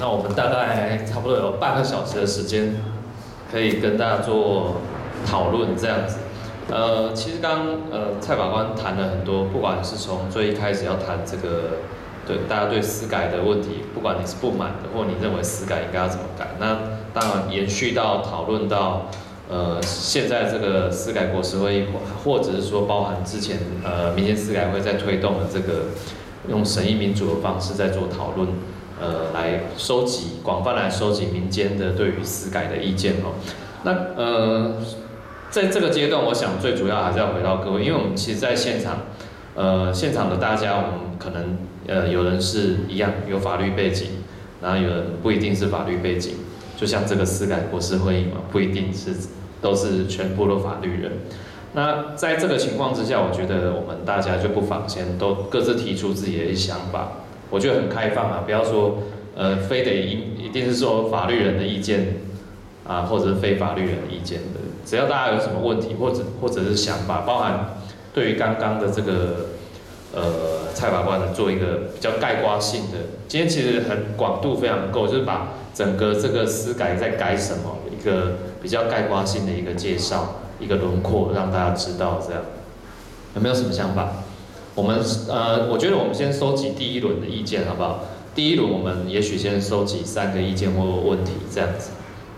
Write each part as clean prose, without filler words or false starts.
那我们大概差不多有半个小时的时间，可以跟大家做讨论这样子。其实蔡法官谈了很多，不管是从最一开始要谈这个，对大家对司改的问题，不管你是不满的，或你认为司改应该要怎么改，那当然延续到讨论到现在这个司改国是会议，或者是说包含之前民间司改会在推动的这个用审议民主的方式在做讨论，来广泛来收集民间的对于司改的意见哦。那在这个阶段，我想最主要还是要回到各位，因为我们其实在现场，现场的大家，我们可能有人是一样有法律背景，然后有人不一定是法律背景，就像这个司改国是会议嘛，不一定都是全部的法律人。那在这个情况之下，我觉得我们大家就不妨先都各自提出自己的想法，我觉得很开放啊，不要说非得一定是说法律人的意见啊，或者是非法律人的意见的，只要大家有什么问题或者是想法，包含对于刚刚的这个蔡法官的做一个比较概括性的，今天其实很广度非常够，就是把整个这个司改在改什么一个比较概括性的一个介绍，一个轮廓，让大家知道这样。有没有什么想法？我觉得我们先收集第一轮的意见好不好？第一轮我们也许先收集3个意见或问题这样子，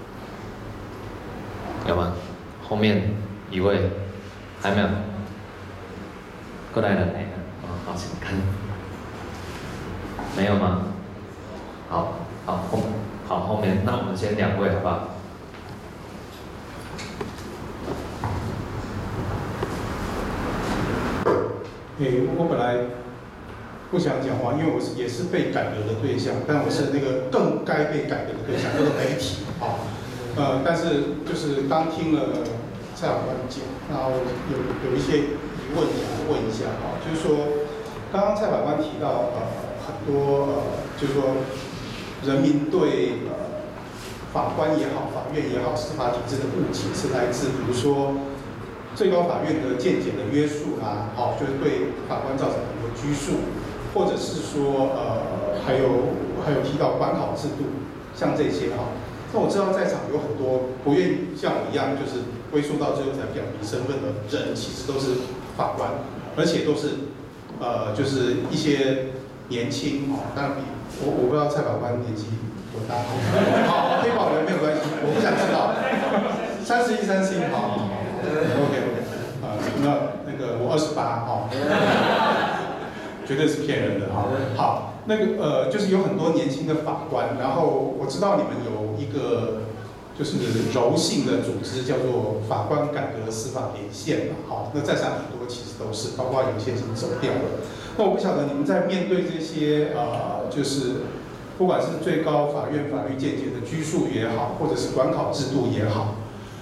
有吗？后面一位还没有？过来了，好，请看。没有吗？好，后面，那我们先2位好不好？ 我本来不想讲话，因为我也是被改革的对象，但我是那个更该被改革的对象，叫做媒体啊。但是就是刚听了蔡法官讲，然后有一些疑问想问一下啊，就是说刚刚蔡法官提到很多就是说人民对法官也好、法院也好、司法体制的误解是来自比如说最高法院的见解的约束啊，就是对法官造成很多拘束，或者是说还有提到管考制度，像这些哈。那我知道在场有很多不愿意像我一样，就是归宿到最后才表明身份的人，其实都是法官，而且都是就是一些年轻当然我不知道蔡法官年纪多大，好，可以保留没有关系，我不想知道，31、31好。OK， 那个我28绝对是骗人的哈。好，那个就是有很多年轻的法官，然后我知道你们有一个就是柔性的组织叫做法官改革司法连线嘛，好，那在场很多其实都是，包括有些已经走掉了。那我不晓得你们在面对这些就是不管是最高法院法律见解的拘束也好，或者是管考制度也好，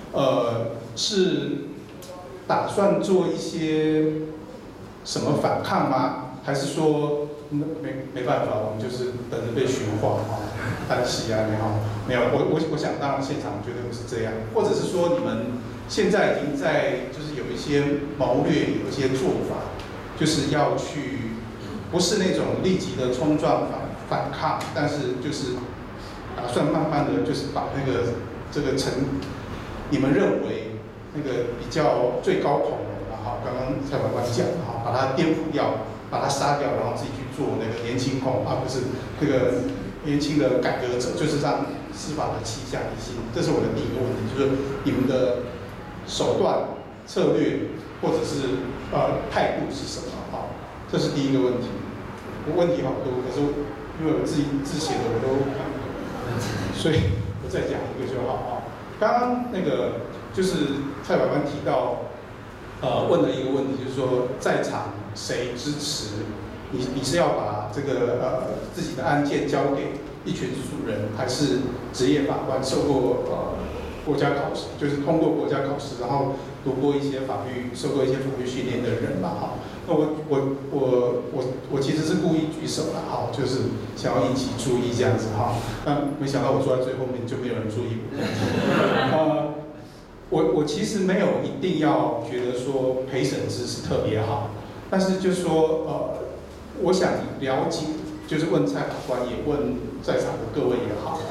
是打算做一些什么反抗吗？还是说没办法，我们就是等着被驯化但是啊，没有，我想当然现场绝对不是这样，或者是说你们现在已经在就是有一些谋略，有一些做法，就是要去不是那种立即的冲撞反抗，但是就是打算慢慢的就是把这个你们认为那个比较最高统的刚刚蔡法官讲把它颠覆掉，把它杀掉，然后自己去做那个年轻控不是那个年轻的改革者，就是让司法的气下一心。这是我的第一个问题，就是你们的手段、策略或者是态度是什么？这是第一个问题。问题好多，可是因为我自写的我都看不懂，所以我再讲一个就好刚刚那个就是蔡法官提到，问了一个问题，就是说在场谁支持你是要把这个自己的案件交给一群属人，还是职业法官受过国家考试，就是通过国家考试，然后读过一些受过一些法律训练的人嘛那我其实是故意举手了就是想要引起注意这样子但没想到我坐在最后面就没有人注意我。我其实没有一定要觉得说陪审制是特别好，但是就是说我想了解就是问蔡法官，也问在场的各位也好，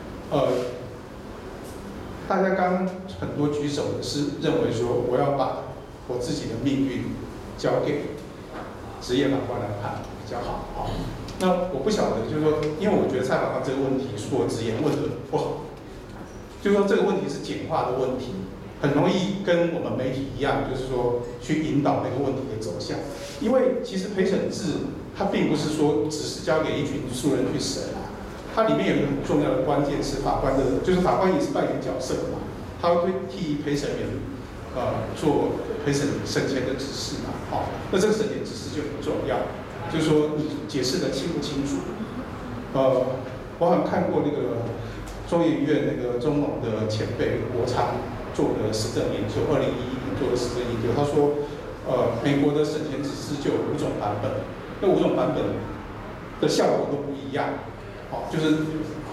大家刚刚很多举手的是认为说我要把我自己的命运交给职业法官来判比较好。好，那我不晓得，就是说，因为我觉得蔡法官这个问题恕我直言问的不好，就是说这个问题是简化的问题，很容易跟我们媒体一样，就是说去引导那个问题的走向。因为其实陪审制它并不是说只是交给一群素人去审啊，它里面有一个很重要的关键是法官的，就是法官也是扮演角色嘛，他会替陪审员做陪审前的指示嘛，好，那这个审前指示就很重要，就是说你解释的清不清楚。我好像看过那个中研院那个中农的前辈国昌做的实证研究，2011年做的实证研究，他说，美国的审前指示就有5种版本，那5种版本的效果都不一样，好，就是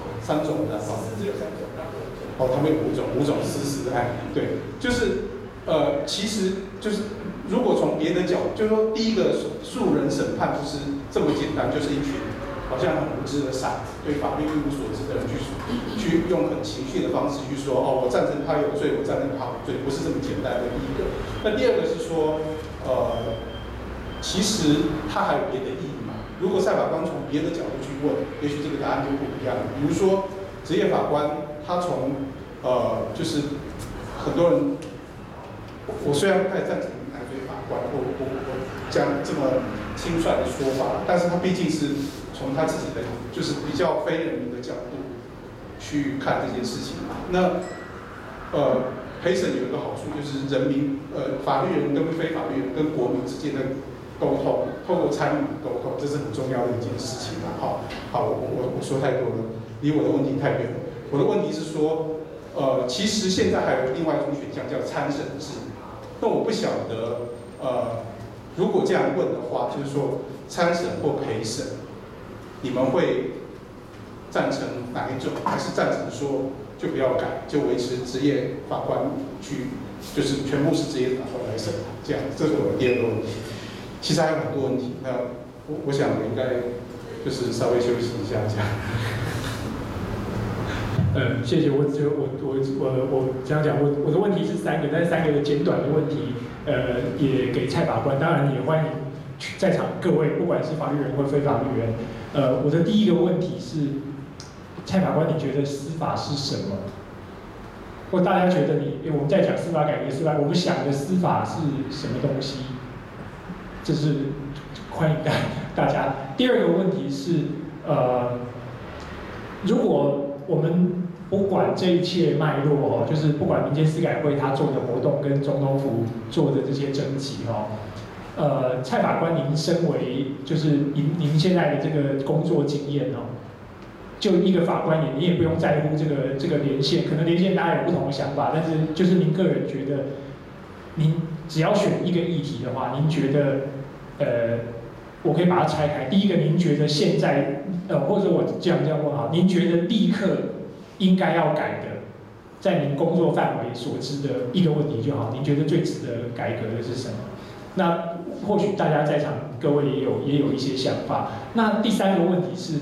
3种的，只有3种，哦，他们有5种实施，对，就是其实就是如果从别的角度，就是说第一个素人审判不是这么简单，就是一群好像很无知的傻子，对法律一无所知的人去用很情绪的方式去说，哦，我赞成他有罪，我赞成他无罪，不是这么简单的。第一个，那第二个是说，其实他还有别的意义嘛？如果赛法官从别的角度去问，也许这个答案就不一样了。比如说，职业法官他从就是很多人，我虽然不太赞成男追法官，我讲这么轻率的说法，但是他毕竟是从他自己的就是比较非人民的角度去看这件事情嘛。那陪审有一个好处就是人民法律人跟非法律人跟国民之间的沟通，透过参与沟通，这是很重要的一件事情嘛。好，我说太多了，离我的问题太远了。我的问题是说，其实现在还有另外一种选项叫参审制。那我不晓得，如果这样问的话，就是说参审或陪审，你们会赞成哪一种？还是赞成说就不要改，就维持职业法官去，就是全部是职业法官来审？这样，这是我的第二个问题。其实还有很多问题，那我想我应该就是稍微休息一下，这样。 谢谢。我这样讲，我的问题是3个，但是3个的简短的问题，也给蔡法官，当然也欢迎在场各位，不管是法律人或非法律人。我的第一个问题是，蔡法官，你觉得司法是什么？或大家觉得我们在讲司法改革，我们想的司法是什么东西？这是欢迎大家。第二个问题是，如果我们不管这一切脉络，就是不管民间司改会他做的活动跟总统府做的这些征集蔡法官，您身为就是您现在的这个工作经验就一个法官你也不用在乎这个连线，可能连线大家有不同的想法，但是就是您个人觉得，您只要选一个议题的话，您觉得我可以把它拆开。第一个，您觉得现在或者我这样问好，您觉得立刻应该要改的，在您工作范围所知的一个问题就好，您觉得最值得改革的是什么？那或许大家在场各位也有一些想法。那第3个问题是，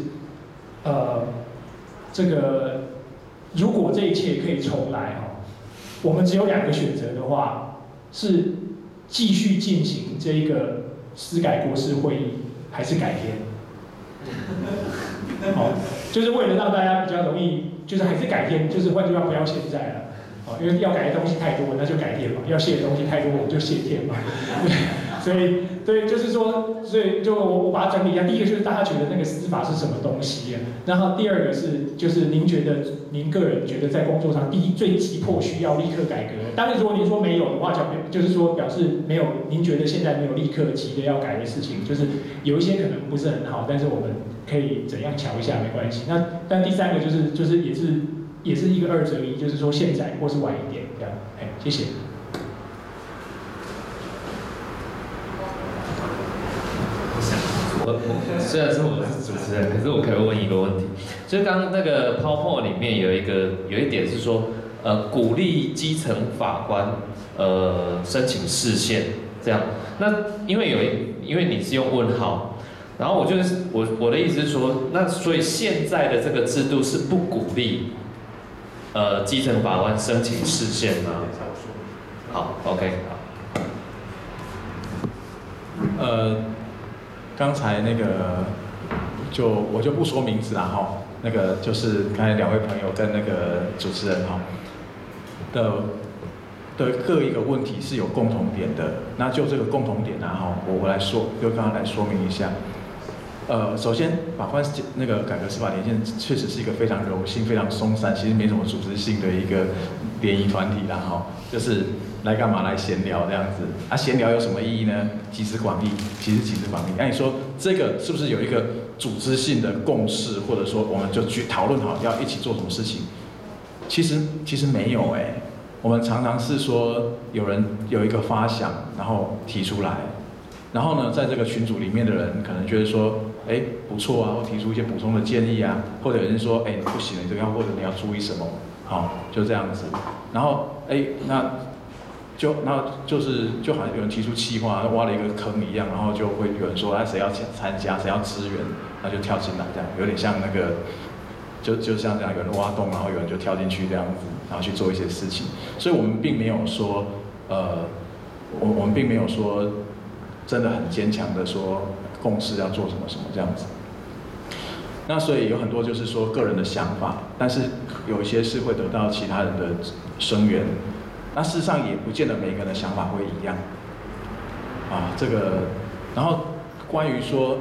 这个如果这一切可以重来我们只有2个选择的话，是继续进行这个司改国是会议，还是改天？就是为了让大家比较容易，就是还是改天，就是换句话不要现在了。因为要改的东西太多，那就改天嘛；要卸的东西太多，我们就卸天嘛。所以对，就是说，所以就我把它整理一下。第一个就是大家觉得那个司法是什么东西然后第二个是，就是您觉得您个人觉得在工作上最急迫需要立刻改革。当然，如果您说没有的话，就是说表示没有，您觉得现在没有立刻急的要改的事情，就是有一些可能不是很好，但是我们可以怎样瞧一下没关系。但第3个就是也是一个2择1，就是说现在或是晚一点这样。谢谢。 虽然说我是主持人，可是我可以问一个问题，就是刚刚那个 PowerPoint 里面有一点是说，鼓励基层法官申请释宪这样。那因为你是用问号， 然后我的意思是说，那所以现在的这个制度是不鼓励基层法官申请释宪吗？好 ，OK， 好。 刚才那个我就不说名字啦哈，那个就是刚才2位朋友跟那个主持人哈的各一个问题是有共同点的，那就这个共同点啊哈，我来说，就刚刚来说明一下。首先，法官那个改革司法年鉴确实是一个非常柔性、非常松散，其实没什么组织性的一个联谊团体啦哈，就是来干嘛来闲聊这样子。啊，闲聊有什么意义呢？集思广益，其实集思广益。那你说这个是不是有一个组织性的共识，或者说我们就去讨论好要一起做什么事情？其实没有哎，我们常常是说有人有一个发想，然后提出来。然后呢，在这个群组里面的人可能觉得说，哎，不错啊，或提出一些补充的建议啊，或者有人说，哎，不行，你这个要，或者你要注意什么，好，就这样子。然后，哎，就好像有人提出企划，挖了一个坑一样，然后就会有人说，谁要参加，谁要支援，那就跳进来，这样有点像那个，就像这样，有人挖洞，然后有人就跳进去这样子，然后去做一些事情。所以我们并没有说，我们并没有说。真的很坚强的说共识要做什么什么这样子，那所以有很多就是说个人的想法，但是有一些是会得到其他人的声援，那事实上也不见得每个人的想法会一样，啊，这个，然后关于说，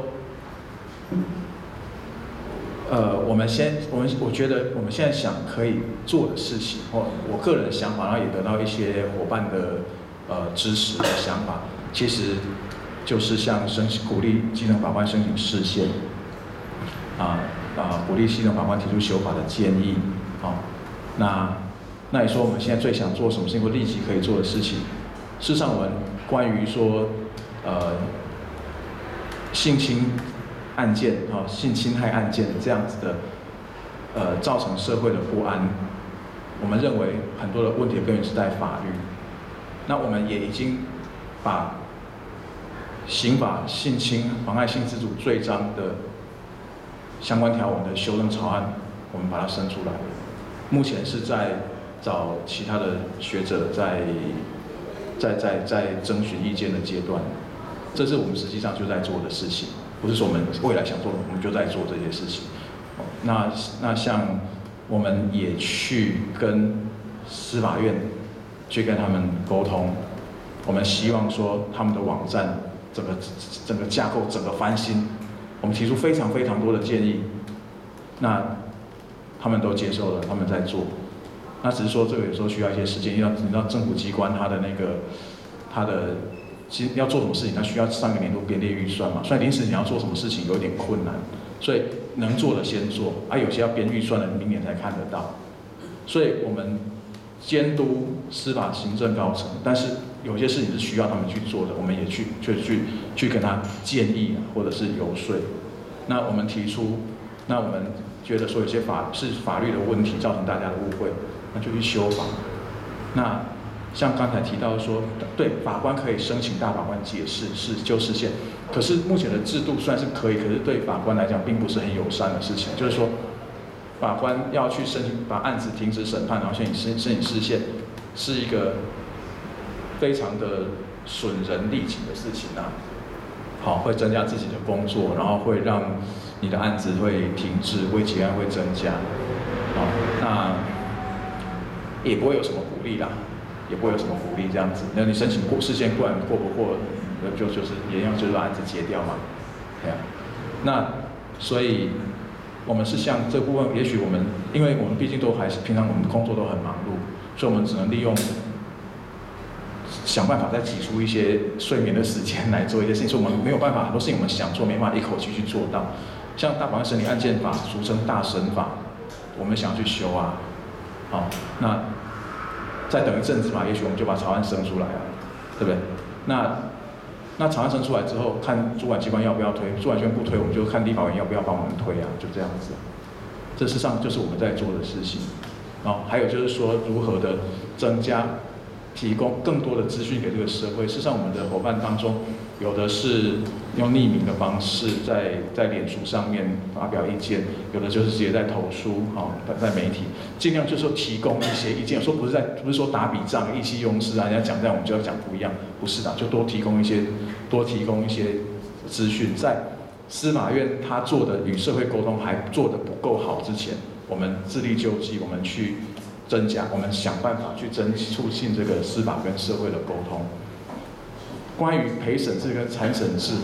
我觉得我们现在想可以做的事情，或我个人的想法，然后也得到一些伙伴的支持的想法，其实。就是像鼓励基层法官申请释宪，鼓励基层法官提出修法的建议，那你说我们现在最想做什么事情或立即可以做的事情？事实上，我们关于说性侵案件性侵害案件这样子的造成社会的不安，我们认为很多的问题的根源是在法律。那我们也已经把刑法性侵妨害性自主罪章的相关条文的修正草案，我们把它生出来。目前是在找其他的学者在征询意见的阶段，这是我们实际上就在做的事情，不是说我们未来想做的，我们就在做这些事情。那像我们也去跟司法院去跟他们沟通，我们希望说他们的网站。整个架构整个翻新，我们提出非常非常多的建议，那他们都接受了，他们在做。那只是说这个有时候需要一些时间，你知道政府机关它的其实要做什么事情，它需要上个年度编列预算嘛，所以临时你要做什么事情有点困难，所以能做的先做，有些要编预算的明年才看得到。所以我们监督司法行政高层，但是有些事情是需要他们去做的，我们也去跟他建议或者是游说。那我们提出，那我们觉得说有些法律的问题造成大家的误会，那就去修法。那像刚才提到说，对法官可以申请大法官解释就释宪，可是目前的制度虽然是可以，可是对法官来讲并不是很友善的事情，就是说法官要去申请把案子停止审判，然后申请释宪，是一个非常的损人利己的事情啊。好，会增加自己的工作，然后会让你的案子会停滞，危结案会增加。好，那也不会有什么鼓励啦，也不会有什么福利这样子。那你申请释宪过不过，就是一样，就是把案子结掉嘛。对啊。那所以我们是像这部分，也许因为我们毕竟都还是平常我们工作都很忙碌，所以我们只能利用想办法再挤出一些睡眠的时间来做一些事情。所以我们没有办法，很多事情我们想做，没办法一口气去做到。像大法官审理案件法，俗称大审法，我们想要去修啊。好，那再等一阵子嘛，也许我们就把草案生出来了，对不对？那草案生出来之后，看主管机关要不要推，主管机关不推，我们就看立法委员要不要帮我们推啊，就这样子。这事实上就是我们在做的事情。还有就是说如何的增加提供更多的资讯给这个社会。事实上，我们的伙伴当中，有的是用匿名的方式在脸书上面发表意见，有的就是直接在投书，在媒体，尽量就是说提供一些意见。有时候不是说打笔仗、意气用事啊，人家讲这样我们就要讲不一样，不是的，就多提供一些资讯。在司法院他做的与社会沟通还做得不够好之前，我们自力救济，我们去增加，我们想办法去促进这个司法跟社会的沟通。关于陪审制跟参审制，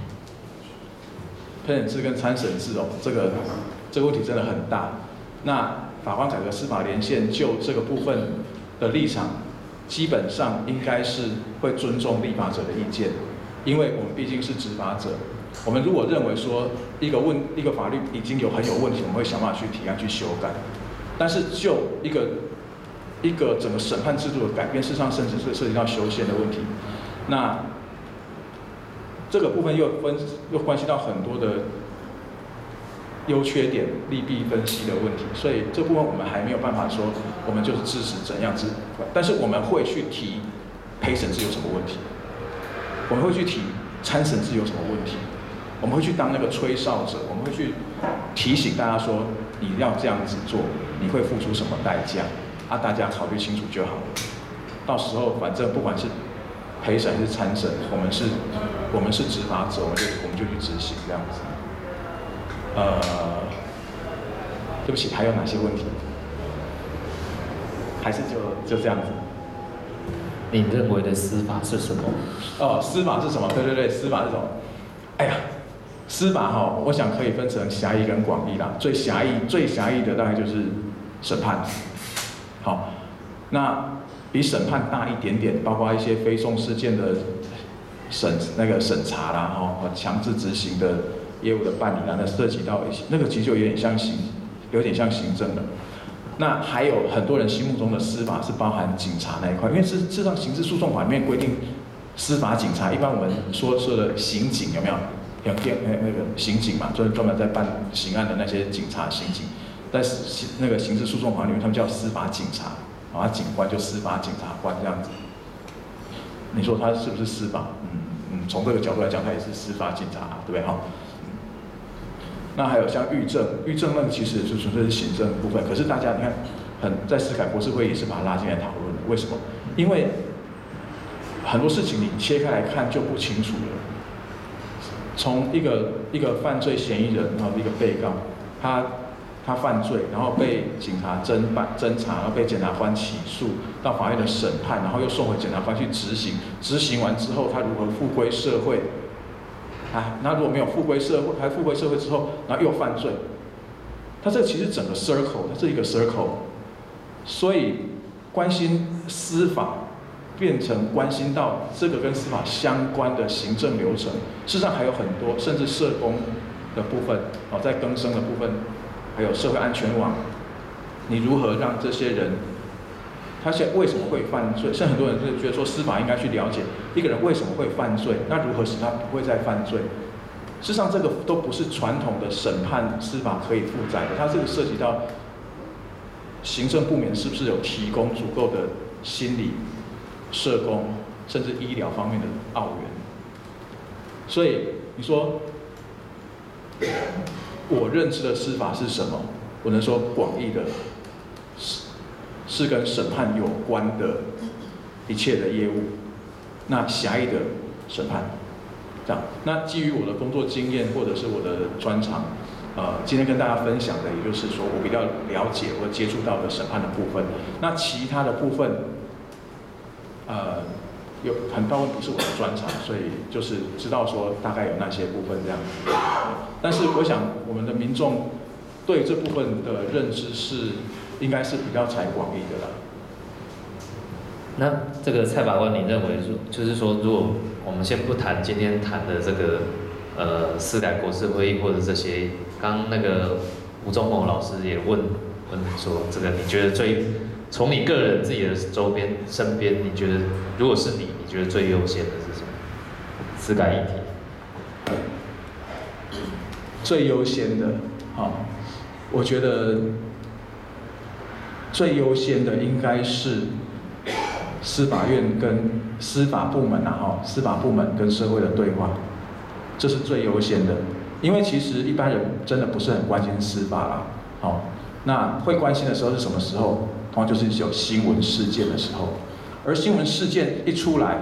这个问题真的很大。那法官改革司法连线就这个部分的立场，基本上应该是会尊重立法者的意见，因为我们毕竟是执法者。我们如果认为说一个法律已经很有问题，我们会想办法去提案去修改。但是就一个整个审判制度的改变，事实上甚至是涉及到修宪的问题。那这个部分又关系到很多的优缺点、利弊分析的问题，所以这部分我们还没有办法说我们就是支持怎样子，但是我们会去提陪审制有什么问题，我们会去提参审制有什么问题，我们会去当那个吹哨者，我们会去提醒大家说你要这样子做，你会付出什么代价大家考虑清楚就好了。到时候反正不管是陪审还是参审，我们是执法者，我们就去执行这样子。对不起，还有哪些问题？还是就这样子？ 你认为的司法是什么？ 司法是什么？对，司法是什么？哎呀，司法我想可以分成狭义跟广义啦。最狭义的大概就是审判。好，那比审判大一点点，包括一些非讼事件的审查啦，强制执行的业务的办理啦，那涉及到一些那个其实就有点像行政的。那还有很多人心目中的司法是包含警察那一块，因为事实上刑事诉讼法里面规定司法警察，一般我们说的刑警有没有？那个刑警嘛，就是专门在办刑案的那些警察、刑警，在那个刑事诉讼法里面，他们叫司法警察，警官就司法检察官这样子。你说他是不是司法？从这个角度来讲，他也是司法警察，对不对？那还有像狱政那个其实就纯粹是行政部分，可是大家你看，在司改国是会也是把它拉进来讨论的，为什么？因为很多事情你切开来看就不清楚了。从一个犯罪嫌疑人，然后一个被告，他犯罪，然后被警察侦查，然后被检察官起诉，到法院的审判，然后又送回检察官去执行，执行完之后他如何复归社会？那如果没有复归社会，还复归社会之后，然后又犯罪，他这其实整个 circle， 它是一个 circle， 所以关心司法变成关心到这个跟司法相关的行政流程，事实上还有很多，甚至社工的部分，在更生的部分，还有社会安全网，你如何让这些人，他现在为什么会犯罪？像很多人就觉得说，司法应该去了解一个人为什么会犯罪，那如何使他不会再犯罪？事实上，这个都不是传统的审判司法可以负载的，它这个涉及到行政部门是不是有提供足够的心理、社工，甚至医疗方面的澳援。所以你说，我认知的司法是什么？我能说广义的是跟审判有关的一切的业务，那狭义的审判，这样。那基于我的工作经验或者是我的专长，今天跟大家分享的，也就是说我比较了解或接触到的审判的部分。那其他的部分，有很大部分不是我的专长，所以就是知道说大概有那些部分这样子。但是我想我们的民众对这部分的认知应该是比较采广义的啦。 那这个蔡法官，你认为就是说，如果我们先不谈今天谈的这个司改国是会议或者这些，刚那个吴宗宏老师也问说，这个你觉得从你个人自己的周边身边，你觉得如果是你觉得最优先的是什么？司改议题。 最优先的，我觉得最优先的应该是司法院跟司法部门司法部门跟社会的对话，这是最优先的。因为其实一般人真的不是很关心司法啦，那会关心的时候是什么时候？通常就是有新闻事件的时候，而新闻事件一出来，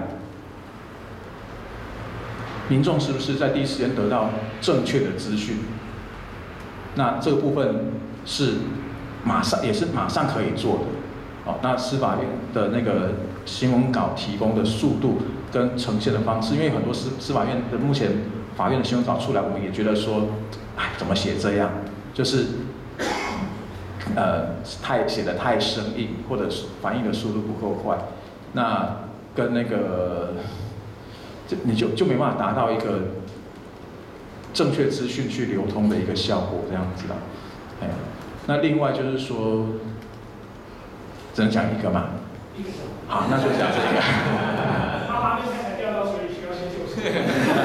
民众是不是在第一时间得到正确的资讯？那这个部分是马上可以做的。那司法院的那个新闻稿提供的速度跟呈现的方式，因为很多司法院的目前法院的新闻稿出来，我们也觉得说，怎么写这样，就是写得太生硬，或者是反应的速度不够快，那跟那个你就没办法达到一个正确资讯去流通的一个效果，这样子啦。那另外就是说，只能讲一个嘛？好，那就讲这个。 妈妈那天才掉到水里，需要先救生。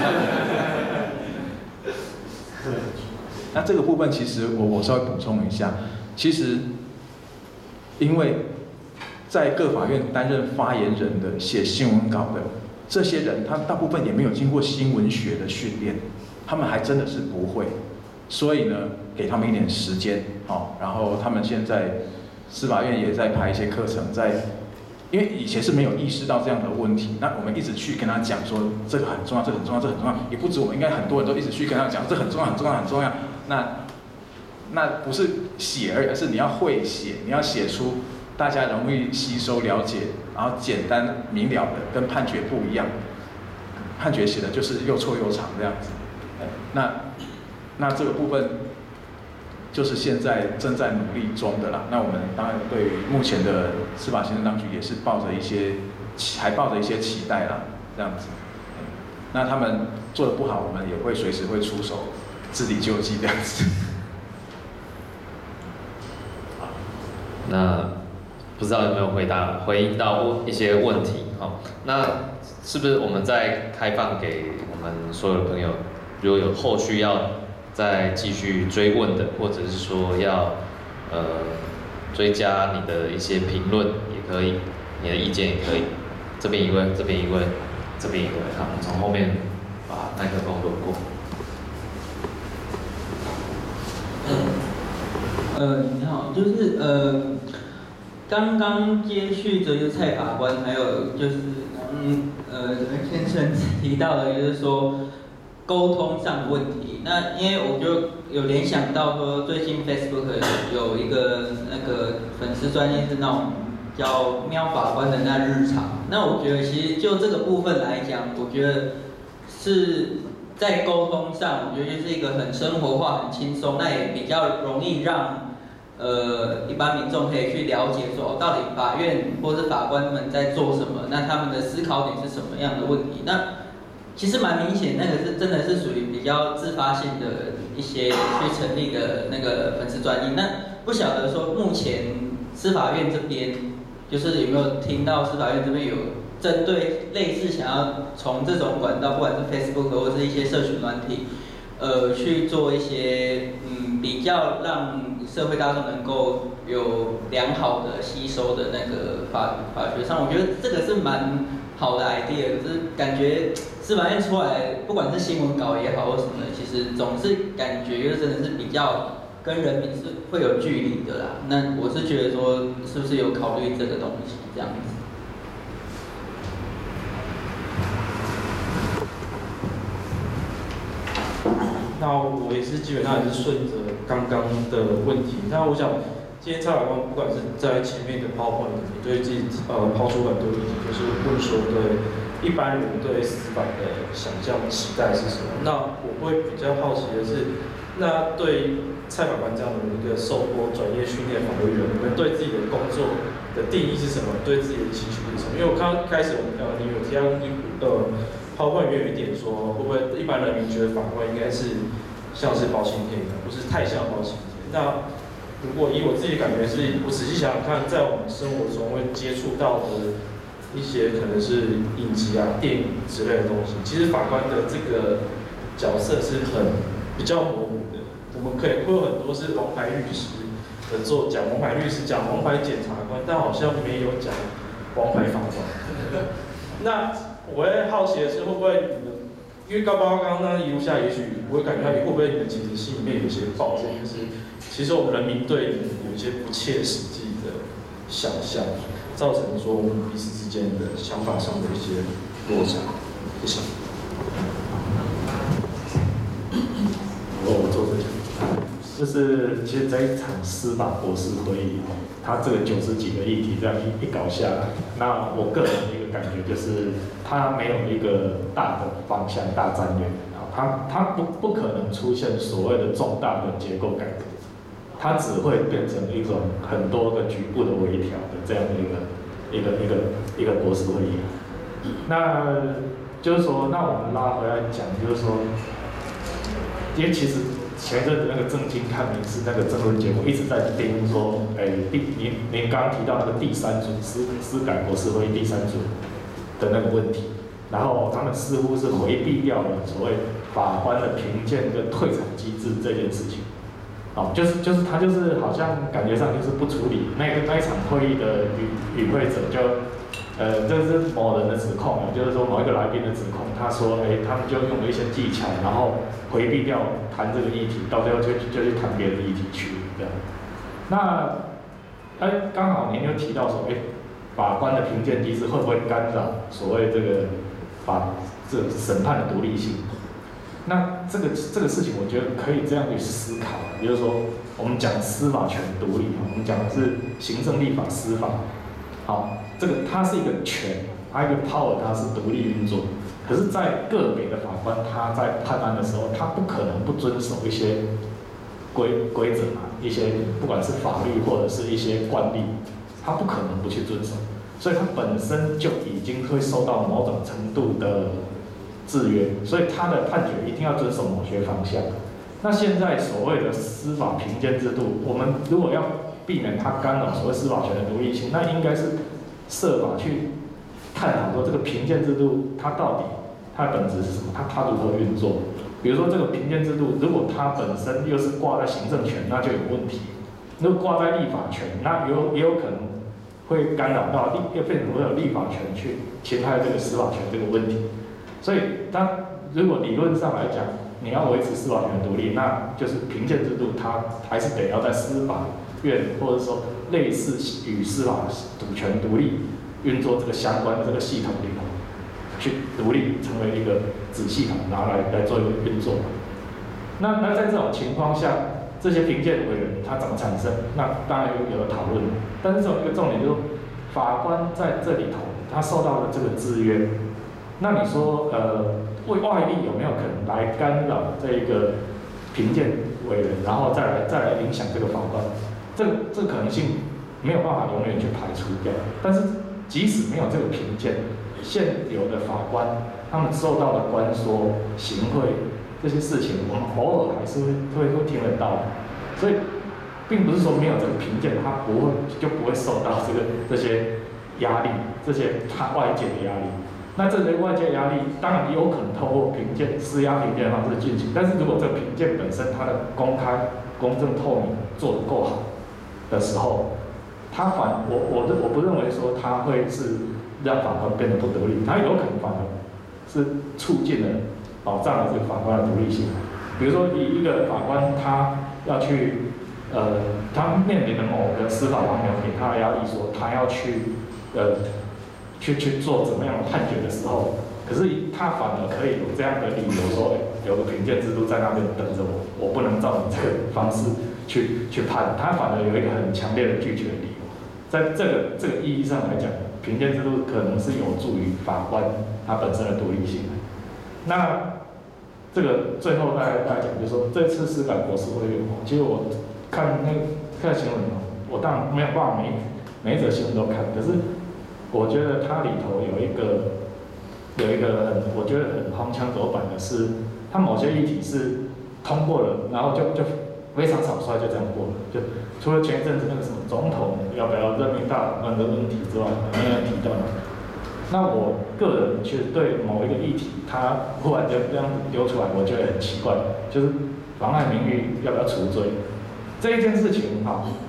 那这个部分其实我稍微补充一下，其实因为在各法院担任发言人的、写新闻稿的这些人，他大部分也没有经过新闻学的训练，他们还真的是不会。所以呢，给他们一点时间，然后他们现在司法院也在排一些课程，因为以前是没有意识到这样的问题，那我们一直去跟他讲说这个很重要，这个很重要，这个很重要，也不止我们，应该很多人都一直去跟他讲这很重要，很重要，很重要。那不是写而已，而是你要会写，你要写出大家容易吸收了解，然后简单明了的，跟判决不一样。判决写的就是又臭又长这样子。那这个部分就是现在正在努力中的啦。那我们当然对于目前的司法行政当局也是抱着一些期待啦，这样子。那他们做得不好，我们也会随时会出手自力救济这样子。 那不知道有没有回应到一些问题？那是不是我们再开放给我们所有的朋友，如果有后续要再继续追问的，或者是说要追加你的一些评论也可以，你的意见也可以。这边一位，这边一位，这边一位，好，从后面把麦克风轮过。 你好，就是刚刚接续着就是蔡法官，还有就是先生提到的，就是说沟通上的问题。那因为我就有联想到说，最近 Facebook 有一个那个粉丝专页是那种叫“喵法官”的那日常。那我觉得其实就这个部分来讲，我觉得是在沟通上，我觉得就是一个很生活化、很轻松，那也比较容易让一般民众可以去了解说，到底法院或是法官们在做什么，那他们的思考点是什么样的问题？那其实蛮明显，那个是真的是属于比较自发性的一些去成立的那个粉丝专页。那不晓得说目前司法院这边，就是有没有听到司法院这边有针对类似想要从这种管道，不管是 Facebook 或是一些社群软体，去做一些比较让社会大众能够有良好的吸收的那个法学上，我觉得这个是蛮好的 idea。可是感觉司法院出来，不管是新闻稿也好或什么的，其实总是感觉就真的是比较跟人民是会有距离的啦。那我是觉得说，是不是有考虑这个东西这样子？ 那我也是基本上也是顺着刚刚的问题。那我想，今天蔡法官不管是在前面的PowerPoint，你对自己抛出很多议题，就是问说对一般人对司法的想象期待是什么？那我会比较好奇的是，那对蔡法官这样的一个受过专业训练的法律人，你们对自己的工作的定义是什么？对自己的期许是什么？因为我看到开始你有提到PowerPoint有一点说，会不会一般人民觉得法官应该是像是包青天一样，不是太像包青天？那如果以我自己的感觉是，我仔细想想看，在我们生活中会接触到的一些可能是影集啊、电影之类的东西，其实法官的这个角色是比较模糊的。我们会有很多是王牌律师的讲王牌律师，讲王牌检察官，但好像没有讲王牌法官。那我会好奇的是，会不会你们，因为刚刚那一路下，也许我会感觉到，会不会你们其实心里面有一些抱怨，就是其实我们人民对你们有一些不切实际的想象，造成说我们彼此之间的想法上的一些落差。谢谢。 我做这个，就是其实在一场司法国事会议，它这个90几个议题这样一搞下来，那我个人的一个感觉就是，它没有一个大的方向、大战略，它不可能出现所谓的重大的结构改革，它只会变成一种很多个局部的微调的这样的一个国事会议。那就是说，那我们拉回来讲，就是说，因为其实前一阵子那个政经看民事那个争论节目一直在盯说，您刚刚提到那个第三组司改国事会议第三组的那个问题，然后他们似乎是回避掉了所谓法官的评鉴跟退场机制这件事情。就是他就是好像感觉上就是不处理那一场会议的与会者就。这是某人的指控啊，就是说某一个来宾的指控，他说，他们就用了一些技巧，然后回避掉谈这个议题，到最后就去谈别的议题去，这样。那，刚好您又提到说，法官的评鉴机制会不会干扰所谓这个审判的独立性？那这个事情，我觉得可以这样去思考，比如说我们讲司法权独立，我们讲的是行政、立法、司法，好。这个它是一个权，它一个 power， 它是独立运作。可是，在个别的法官他在判案的时候，他不可能不遵守一些规则嘛，一些不管是法律或者是一些惯例，他不可能不去遵守。所以，他本身就已经会受到某种程度的制约，所以他的判决一定要遵守某些方向。那现在所谓的司法评鉴制度，我们如果要避免它干扰所谓司法权的独立性，那应该是设法去探讨说这个评鉴制度它到底它的本质是什么，它如何运作。比如说这个评鉴制度，如果它本身又是挂在行政权，那就有问题；如果挂在立法权，那也有可能会干扰到又变成会有立法权去侵害这个司法权这个问题。所以，如果理论上来讲，你要维持司法权的独立，那就是评鉴制度它还是得要在司法院或者说类似与司法主权独立运作这个相关的这个系统里头，去独立成为一个子系统，拿来做一个运作。那在这种情况下，这些评鉴委员他怎么产生？那当然有了讨论，但是这种一个重点就是，法官在这里头他受到了这个制约，那你说外力有没有可能来干扰这个评鉴委员，然后再来影响这个法官？这个可能性没有办法永远去排除掉。但是即使没有这个评鉴，现有的法官他们受到的官说、行贿这些事情，我们偶尔还是会听得到。所以，并不是说没有这个评鉴，他不会受到这些压力，这些他外界的压力。那这些外界压力当然有可能透过评鉴、施压评鉴的方式进行，但是如果这个评鉴本身它的公开、公正、透明做得够好的时候，我不认为说它会是让法官变得不得力，它有可能反而是促进了、保障了这个法官的独立性。比如说，一个法官他要去他面临的某个司法王僚给他的压力，说他要去做怎么样的判决的时候，可是他反而可以有这样的理由说，有个评鉴制度在那边等着我不能照你这个方式去判，他反而有一个很强烈的拒绝的理由。在这个意义上来讲，评鉴制度可能是有助于法官他本身的独立性。那这个最后大家讲，就是说这次司改国事会议，其实我看新闻，我当然没有办法每一则新闻都看，可是我觉得它里头有一个我觉得很荒腔走板的是，它某些议题是通过了，然后就非常草率就这样过了，就除了前一阵子那个什么总统要不要任命大法官的问题之外，没有提到。那我个人其实对某一个议题，它忽然就这样丢出来，我觉得很奇怪，就是妨碍名誉要不要除罪这一件事情哈，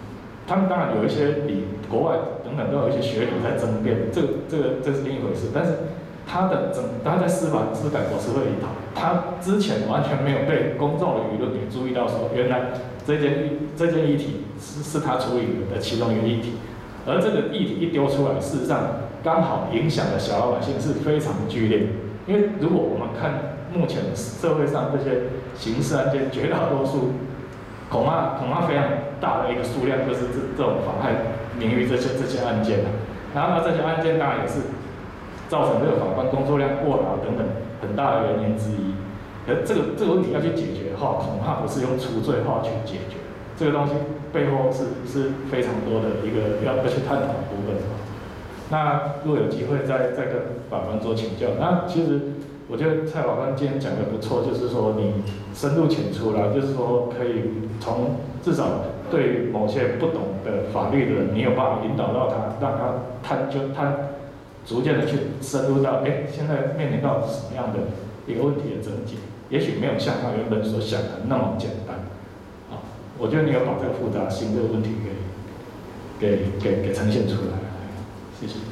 他们当然有一些比国外等等都有一些学理在争辩，这是另一回事。但是他在司改国是会里头，他之前完全没有被公众的舆论给注意到说，原来这件议题是他处理的其中一个议题，而这个议题一丢出来，事实上刚好影响的小老百姓是非常剧烈。因为如果我们看目前社会上这些刑事案件，绝大多数恐怕非常大的一个数量，就是这种妨害名誉这些案件。然后这些案件当然也是造成这个法官工作量过劳等等很大的原因之一。而这个问题要去解决的话，恐怕不是用除罪化去解决，这个东西背后是非常多的一个要去探讨的部分。那如果有机会再跟法官做请教，那其实我觉得蔡法官今天讲的不错，就是说你深入浅出啦，就是说可以从至少对某些不懂的法律的人，你有办法引导到他，让他逐渐的去深入到，现在面临到什么样的一个问题的症结，也许没有像他原本所想的那么简单。啊，我觉得你有把这个复杂性这个问题给呈现出来。谢谢。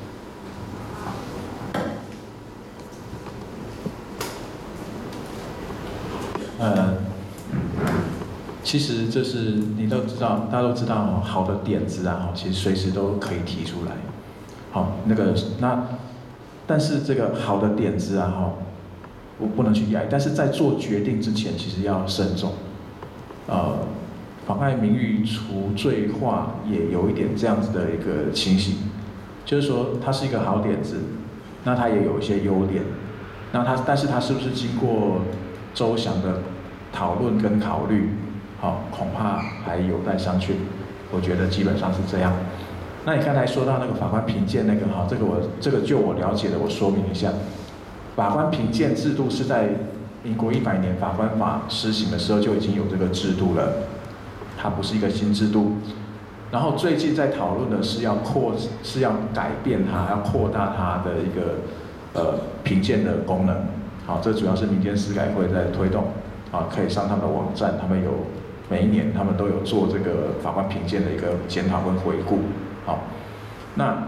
其实这是你都知道，大家都知道哦，好的点子啊，其实随时都可以提出来。好，但是这个好的点子啊，我不能去压抑，但是在做决定之前，其实要慎重。妨碍名誉除罪化也有一点这样子的一个情形，就是说它是一个好点子，那它也有一些优点，但是它是不是经过周详的讨论跟考虑，恐怕还有待商榷。我觉得基本上是这样。那你刚才说到那个法官评鉴那个这个就我了解的，我说明一下，法官评鉴制度是在民国100年法官法施行的时候就已经有这个制度了，它不是一个新制度。然后最近在讨论的是要改变它，要扩大它的一个评鉴的功能。好，这主要是民间司改会在推动，可以上他们的网站，他们每一年他们都有做这个法官评鉴的一个检讨跟回顾。好，那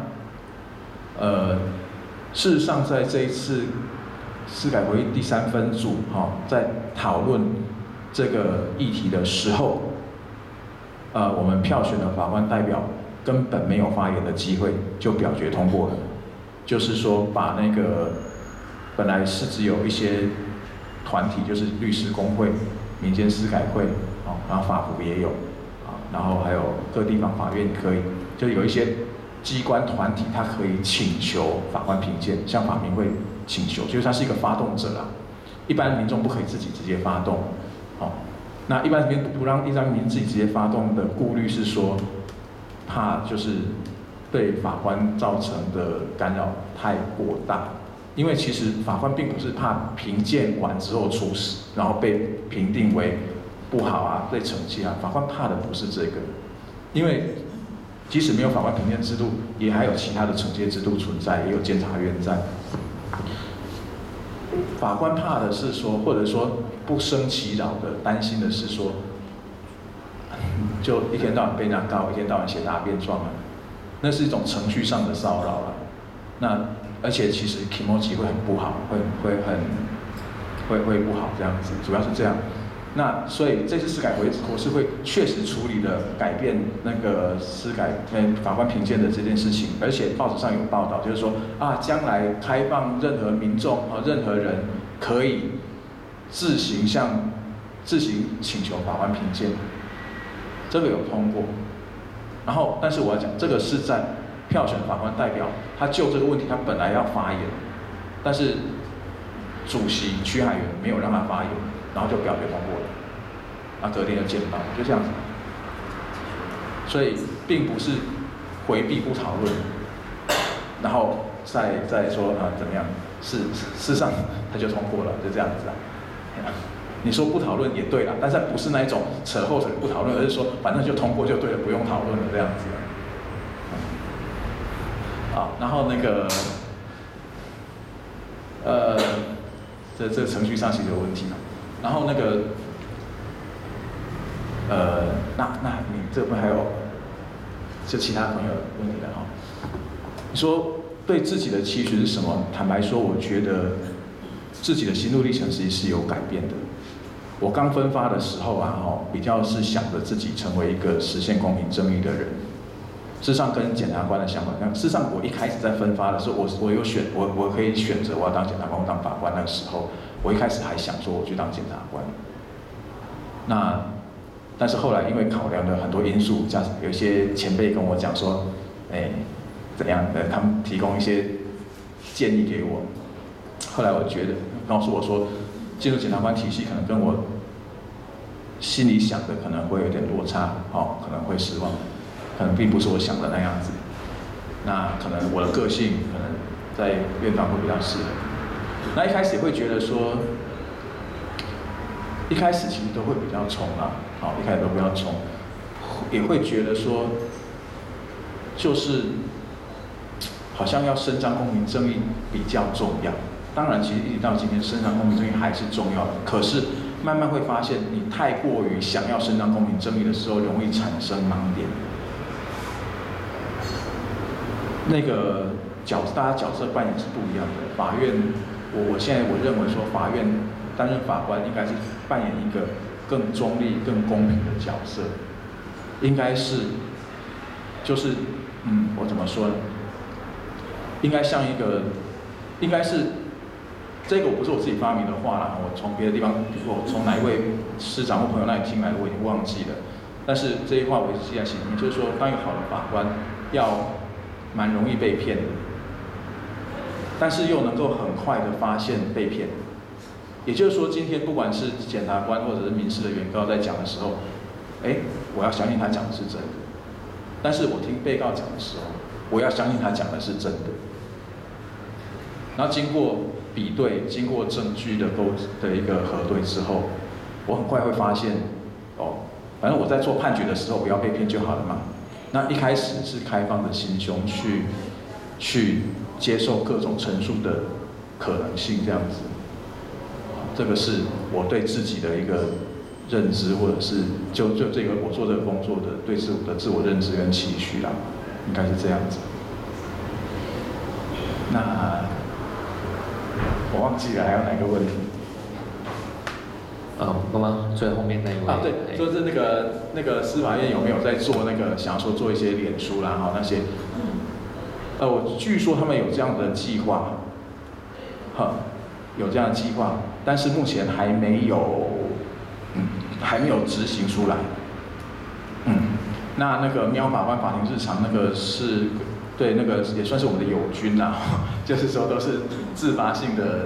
事实上在这一次司改会议第3分组在讨论这个议题的时候，我们票选的法官代表根本没有发言的机会，就表决通过了。就是说把那个本来是只有一些团体，就是律师公会、民间司改会，然后法服也有，然后还有各地方法院可以，就有一些机关团体，它可以请求法官评鉴，像法民会请求，就是它是一个发动者啦。一般民众不可以自己直接发动，那一般不让一般民自己直接发动的顾虑是说，怕就是对法官造成的干扰太过大。因为其实法官并不是怕评鉴完之后出事，然后被评定为不好啊，被惩戒啊。法官怕的不是这个，因为即使没有法官评鉴制度，也还有其他的惩戒制度存在，也有监察院在。法官怕的是说，或者说不胜其扰的担心的是说，就一天到晚被人家告，一天到晚写答辩状啊，那是一种程序上的骚扰了。那而且其实期末期会很不好，会不好这样子，主要是这样。那所以这次司改国是会确实处理了改变那个法官评鉴的这件事情，而且报纸上有报道，就是说将来开放任何民众任何人可以自行请求法官评鉴，这个有通过。然后，但是我要讲，这个是在票选法官代表，他就这个问题他本来要发言，但是主席曲海源没有让他发言，然后就表决通过了，隔天就见到，就这样子。所以并不是回避不讨论，然后再说怎么样，事实上他就通过了，就这样子啊。你说不讨论也对啦，但是不是那一种扯后腿不讨论，而是说反正就通过就对了，不用讨论了这样子。然后那个这程序上其实有问题嘛。然后那个那你这边还有就其他朋友的问题了哈。你说对自己的期许是什么？坦白说，我觉得自己的心路历程其实是有改变的。我刚分发的时候啊，比较是想着自己成为一个实现公平正义的人。事实上，跟检察官的想法一样。事实上，我一开始在分发的时候，我可以选择我要当检察官或当法官。那个时候，我一开始还想说我去当检察官。但是后来因为考量了很多因素，加上有一些前辈跟我讲说，怎样的，他们提供一些建议给我。后来我觉得，告诉我说，进入检察官体系可能跟我心里想的可能会有点落差，可能会失望，可能并不是我想的那样子。那可能我的个性可能在院方会比较适合。那一开始会觉得说，一开始其实都会比较冲啊，一开始都比较冲，也会觉得说，就是好像要伸张公平正义比较重要。当然，其实一直到今天，伸张公平正义还是重要的。可是慢慢会发现，你太过于想要伸张公平正义的时候，容易产生盲点。那个大家角色扮演是不一样的。法院，我现在认为说，法院担任法官应该是扮演一个更中立、更公平的角色，应该是，就是我怎么说呢？应该像一个，应该是。这个我不是我自己发明的话啦，我从别的地方，我从哪一位师长或朋友那里听来的，我已经忘记了。但是这句话我一直记在心里面，就是说，当一个好的法官，要蛮容易被骗的，但是又能够很快的发现被骗。也就是说，今天不管是检察官或者是民事的原告在讲的时候，我要相信他讲的是真的。但是我听被告讲的时候，我要相信他讲的是真的。然后经过比对，经过证据的一个核对之后，我很快会发现，反正我在做判决的时候不要被骗就好了嘛。那一开始是开放的心胸去接受各种陈述的可能性，这样子。这个是我对自己的一个认知，或者是就这个我做这个工作的对自我认知跟期许啦，应该是这样子。那我忘记了还有哪个问题？ 刚刚最后面那一位对，就是那个司法院有没有在做那个想要说做一些脸书啦，那些，我据说他们有这样的计划，有这样的计划，但是目前还没有执行出来。那个喵法官法庭日常那个是。对，那个也算是我们的友军啦，就是说都是自发性的。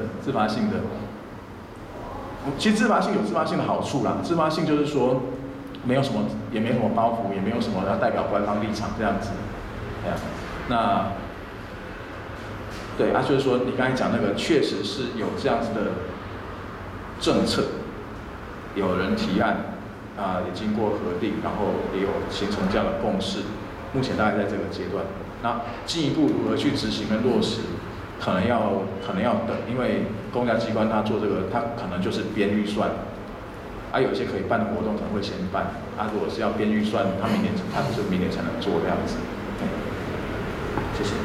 其实自发性有自发性的好处啦，自发性就是说没有什么，也没什么包袱，也没有什么要代表官方立场这样子。那对就是说你刚才讲那个确实是有这样子的政策，有人提案也经过核定，然后也有形成这样的共识，目前大概在这个阶段。那进一步如何去执行跟落实，可能要等，因为公家机关他做这个，他可能就是编预算，有一些可以办的活动可能会先办，如果是要编预算，他就是明年才能做这样子。谢谢。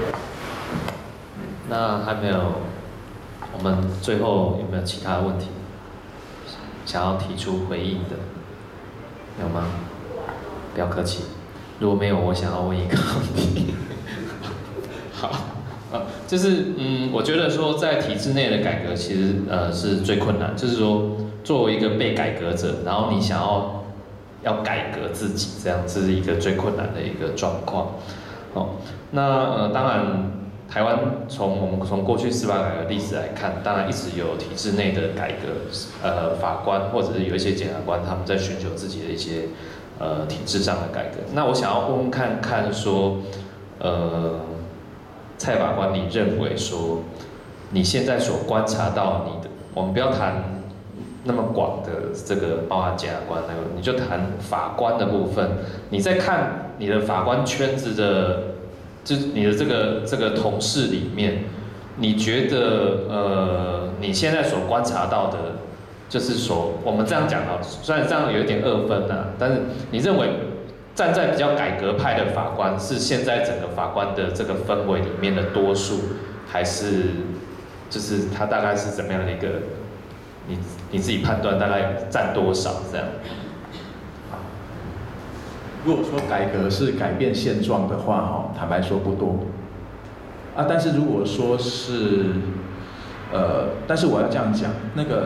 那还没有，我们最后有没有其他问题想要提出回应的？有吗？不要客气。如果没有，我想要问一个问题。好，就是我觉得说在体制内的改革其实是最困难，就是说作为一个被改革者，然后你想要改革自己，这样这是一个最困难的一个状况。那当然台湾我们从过去司法改革历史来看，当然一直有体制内的改革，法官或者是有一些检察官他们在寻求自己的一些体制上的改革。那我想要问问看说，蔡法官，你认为说你现在所观察到我们不要谈那么广的这个包含检察官那个，你就谈法官的部分，你在看你的法官圈子的。就是你的这个同事里面，你觉得你现在所观察到的，就是说我们这样讲啊，虽然这样有一点二分啊，但是你认为站在比较改革派的法官，是现在整个法官的这个氛围里面的多数，还是就是他大概是怎么样的一个？你自己判断大概占多少这样？ 如果说改革是改变现状的话，坦白说不多。但是如果说是，但是我要这样讲，那个，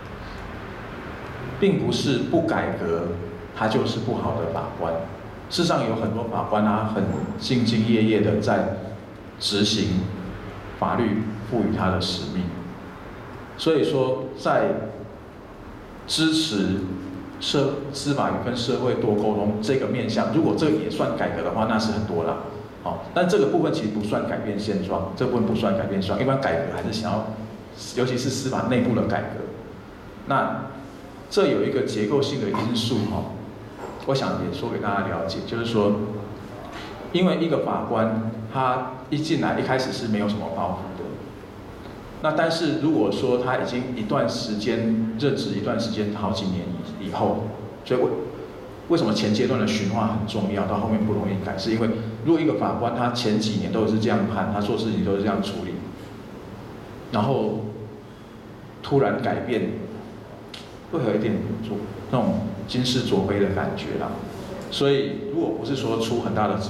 并不是不改革，他就是不好的法官。事实上有很多法官很兢兢业业的在执行法律赋予他的使命。所以说，在支持司法与跟社会多沟通这个面向，如果这个也算改革的话，那是很多啦。但这个部分其实不算改变现状，这部分不算改变现状。一般改革还是想要，尤其是司法内部的改革。那这有一个结构性的因素我想也说给大家了解，就是说，因为一个法官他一进来一开始是没有什么包袱的。那但是如果说他已经一段时间任职一段时间好几年以后，所以为什么前阶段的训话很重要，到后面不容易改？是因为如果一个法官他前几年都是这样判，他做事情都是这样处理，然后突然改变，会有一点那种惊世左飞的感觉啦。所以如果不是说出很大的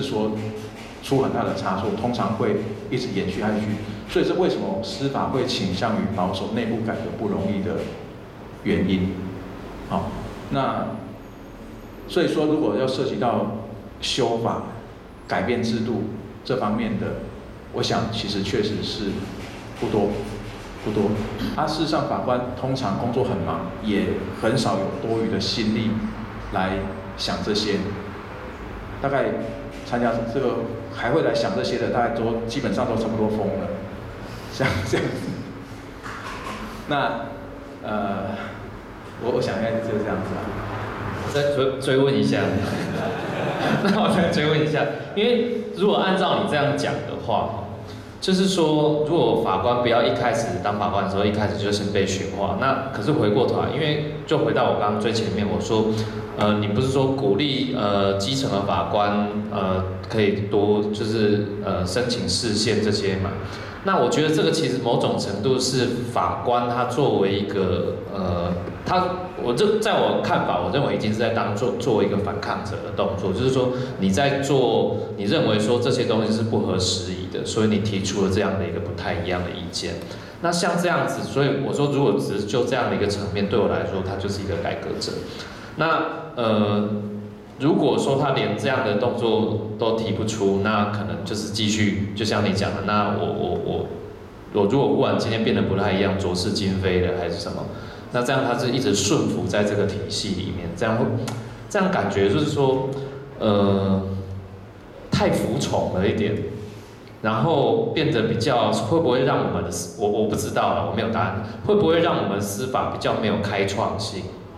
差错，通常会一直延续下去。所以这为什么司法会倾向于保守内部改革不容易的原因。那所以说，如果要涉及到修法、改变制度这方面的，我想其实确实是不多。事实上，法官通常工作很忙，也很少有多余的心力来想这些。大概参加这个还会来想这些的，大概基本上都差不多疯了，像这样子。那我想应该就是这样子啊。 再追问一下，那我再追问一下，因为如果按照你这样讲的话，就是说，如果法官不要一开始当法官的时候，一开始就先被驯化，那可是回过头来，因为就回到我刚刚最前面我说，你不是说鼓励基层的法官可以多就是申请释宪这些嘛？那我觉得这个其实某种程度是法官他作为一个在我看法，我认为已经是在作为一个反抗者的动作，就是说你在做你认为说这些东西是不合时宜的，所以你提出了这样的一个不太一样的意见。那像这样子，所以我说如果只是就这样的一个层面，对我来说，他就是一个改革者。那如果说他连这样的动作都提不出，那可能就是继续，就像你讲的，那我如果忽然今天变得不太一样，浊世今非了还是什么，那这样他是一直顺服在这个体系里面，这样感觉就是说，太服从了一点，然后变得比较会不会让我们的我不知道了，我没有答案，会不会让我们司法比较没有开创性？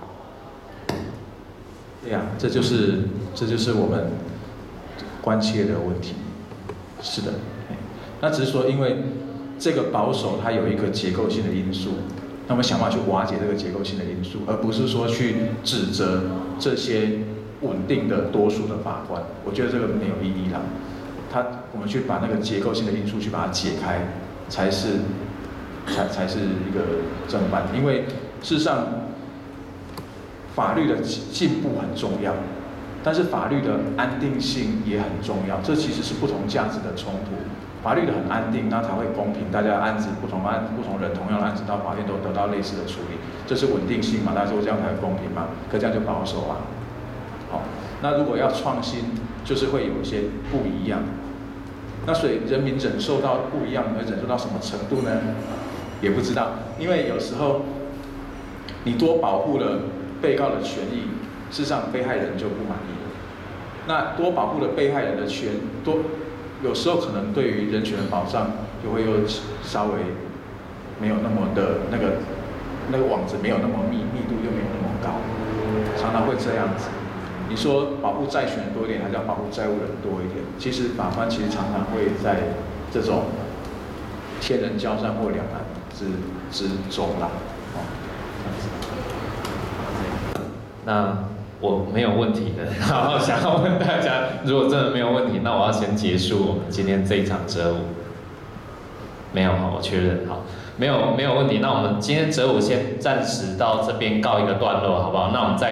对呀，这就是我们关切的问题。是的，那只是说，因为这个保守它有一个结构性的因素，那我们想办法去瓦解这个结构性的因素，而不是说去指责这些稳定的多数的法官。我觉得这个没有意义啦。我们去把那个结构性的因素去把它解开，才是一个正办。因为事实上，法律的进步很重要，但是法律的安定性也很重要。这其实是不同价值的冲突。法律的很安定，那才会公平，大家案子不同人同样的案子到法院都得到类似的处理，这是稳定性嘛？大家说这样才会公平嘛？可这样就保守啊。好，那如果要创新，就是会有一些不一样。那所以人民忍受到不一样，能忍受到什么程度呢？也不知道，因为有时候你多保护了被告的权益，事实上被害人就不满意了。那多保护了被害人的有时候可能对于人权的保障就会又稍微没有那么的那个网子没有那么密度又没有那么高，常常会这样子。你说保护债权人多一点，还是要保护债务人多一点？其实法官其实常常会在这种天人交战或两难之中啦。 那我没有问题的，然后想要问大家，如果真的没有问题，那我要先结束我们今天这一场折舞。没有哈，我确认好，没有问题。那我们今天折舞先暂时到这边告一个段落，好不好？那我们再